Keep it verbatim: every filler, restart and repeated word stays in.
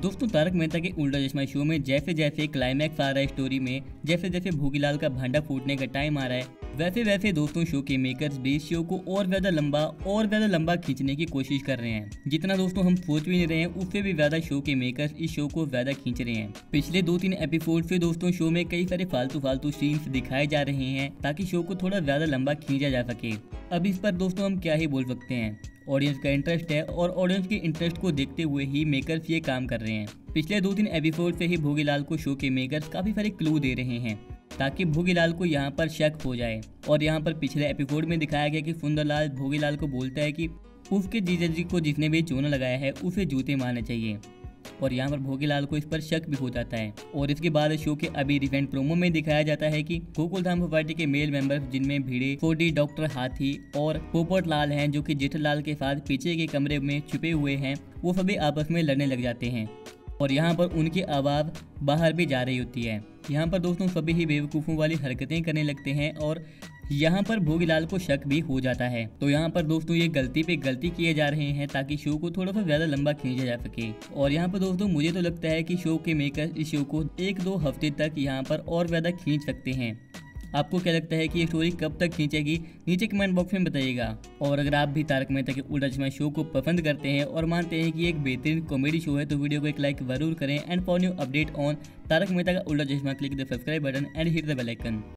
दोस्तों तारक मेहता के उल्टा चश्मा शो में जैसे जैसे क्लाइमैक्स आ रहा है स्टोरी में, जैसे जैसे भोगीलाल का भांडा फूटने का टाइम आ रहा है, वैसे वैसे दोस्तों शो के मेकर्स भी शो को और ज्यादा लंबा और ज्यादा लंबा खींचने की कोशिश कर रहे हैं। जितना दोस्तों हम सोच भी नहीं रहे हैं उससे भी ज्यादा शो के मेकर्स इस शो को ज्यादा खींच रहे हैं। पिछले दो तीन एपिसोड से दोस्तों शो में कई सारे फालतू फालतू सीन्स दिखाए जा रहे हैं ताकि शो को थोड़ा ज्यादा लंबा खींचा जा सके। अब इस पर दोस्तों हम क्या ही बोल सकते हैं, ऑडियंस का इंटरेस्ट है और ऑडियंस के इंटरेस्ट को देखते हुए ही मेकर्स ये काम कर रहे हैं। पिछले दो तीन एपिसोड से ही भोगीलाल को शो के मेकर्स काफी सारे क्लू दे रहे हैं ताकि भोगीलाल को यहाँ पर शक हो जाए। और यहाँ पर पिछले एपिसोड में दिखाया गया कि सुंदरलाल भोगीलाल को बोलता है कि उसके जीजा जी को जिसने भी चूना लगाया है उसे जूते मारने चाहिए, और यहाँ पर भोगीलाल को इस पर शक भी हो जाता है। और इसके बाद शो के अभी रिसेंट प्रोमो में दिखाया जाता है कि गोकुलधाम सोसाइटी के मेल मेंबर्स जिनमें भिड़े फोर्टी डॉक्टर हाथी और पोपट लाल हैं जो कि जेठालाल के साथ पीछे के कमरे में छुपे हुए हैं, वो सभी आपस में लड़ने लग जाते हैं और यहाँ पर उनकी आवाज़ बाहर भी जा रही होती है। यहाँ पर दोस्तों सभी ही बेवकूफ़ों वाली हरकतें करने लगते हैं और यहाँ पर भोगीलाल को शक भी हो जाता है। तो यहाँ पर दोस्तों ये गलती पे गलती किए जा रहे हैं ताकि शो को थोड़ा सा ज्यादा लंबा खींचा जा सके। और यहाँ पर दोस्तों मुझे तो लगता है कि शो के मेकर्स इस शो को एक दो हफ्ते तक यहाँ पर और ज्यादा खींच सकते हैं। आपको क्या लगता है कि ये स्टोरी कब तक खींचेगी, नीचे कमेंट बॉक्स में बताइएगा। और अगर आप भी तारक मेहता के उल्टा चश्मा शो को पसंद करते हैं और मानते हैं कि एक बेहतरीन कॉमेडी शो है तो वीडियो को एक लाइक जरूर करें। And for new update on Taarak Mehta Ka Ooltah Chashmah click the subscribe button and hit the bell icon.